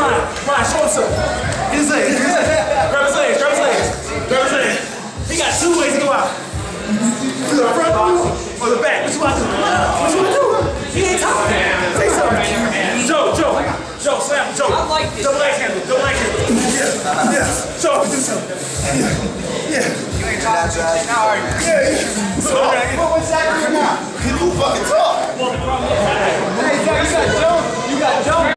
Ryan, show him something. Get his legs. Grab his legs. Grab his legs. Grab his legs. He got 2 ways to go out. To the front or the back. What you want to do? What you want to do? He ain't talking. Say something. Joe, slam him. Joe. I like this. Double leg handle. Double leg handle. Yeah. Joe, do something. Yeah. You ain't talking now, are you? Yeah. So, what's that now? Can you fucking talk? Hey, Zach, you got Joe.